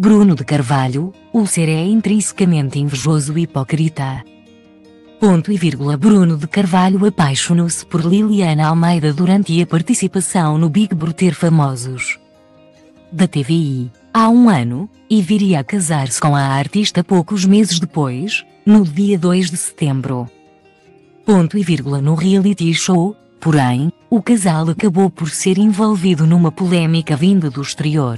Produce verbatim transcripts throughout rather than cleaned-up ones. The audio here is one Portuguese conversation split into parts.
Bruno de Carvalho, o ser é intrinsecamente invejoso e hipócrita. Ponto e vírgula. Bruno de Carvalho apaixonou-se por Liliana Almeida durante a participação no Big Brother Famosos da T V I, há um ano, e viria a casar-se com a artista poucos meses depois, no dia dois de setembro. Ponto e vírgula. No reality show, porém, o casal acabou por ser envolvido numa polémica vinda do exterior.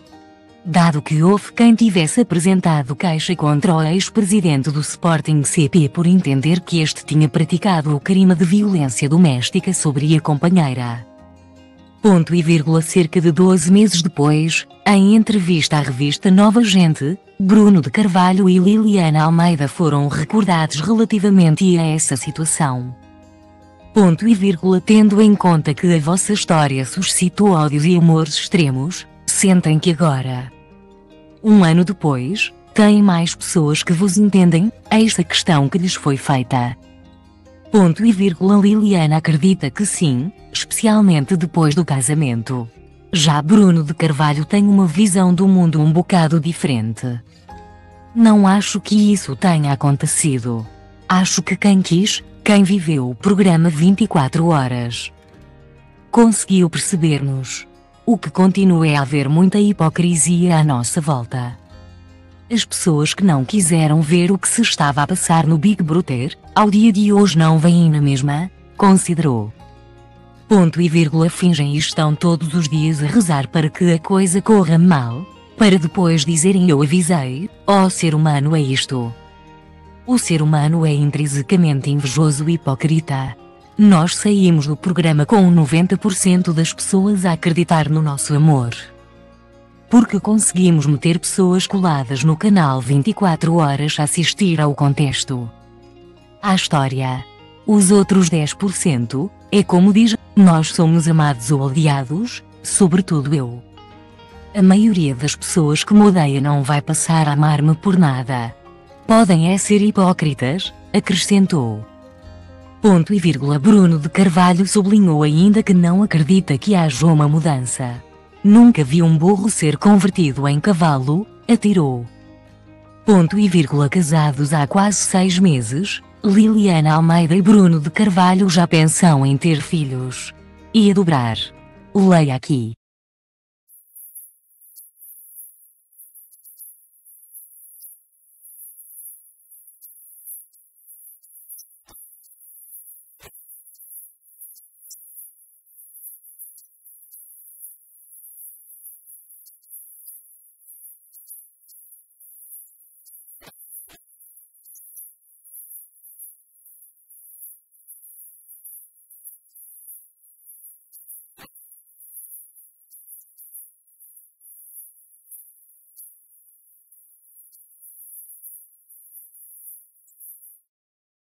Dado que houve quem tivesse apresentado queixa contra o ex-presidente do Sporting C P por entender que este tinha praticado o crime de violência doméstica sobre a companheira. Ponto e vírgula. Cerca de doze meses depois, em entrevista à revista Nova Gente, Bruno de Carvalho e Liliana Almeida foram recordados relativamente a essa situação. Ponto e vírgula. Tendo em conta que a vossa história suscitou ódios e humores extremos, sentem que agora, um ano depois, têm mais pessoas que vos entendem? Eis a questão que lhes foi feita. Ponto e vírgula. Liliana acredita que sim, especialmente depois do casamento. Já Bruno de Carvalho tem uma visão do mundo um bocado diferente. Não acho que isso tenha acontecido. Acho que quem quis, quem viveu o programa vinte e quatro horas, conseguiu perceber-nos. O que continua é a haver muita hipocrisia à nossa volta. As pessoas que não quiseram ver o que se estava a passar no Big Brother, ao dia de hoje não veem na mesma, considerou. Ponto e vírgula. Fingem e estão todos os dias a rezar para que a coisa corra mal, para depois dizerem eu avisei. Oh, ser humano é isto. O ser humano é intrinsecamente invejoso e hipócrita. Nós saímos do programa com noventa por cento das pessoas a acreditar no nosso amor, porque conseguimos meter pessoas coladas no canal vinte e quatro horas a assistir ao contexto, à história. Os outros dez por cento, é como diz, nós somos amados ou odiados, sobretudo eu. A maioria das pessoas que me odeia não vai passar a amar-me por nada. Podem é ser hipócritas, acrescentou. Ponto e vírgula. Bruno de Carvalho sublinhou ainda que não acredita que haja uma mudança. Nunca vi um burro ser convertido em cavalo, atirou. Ponto e vírgula. Casados há quase seis meses, Liliana Almeida e Bruno de Carvalho já pensam em ter filhos. E a dobrar. Leia aqui.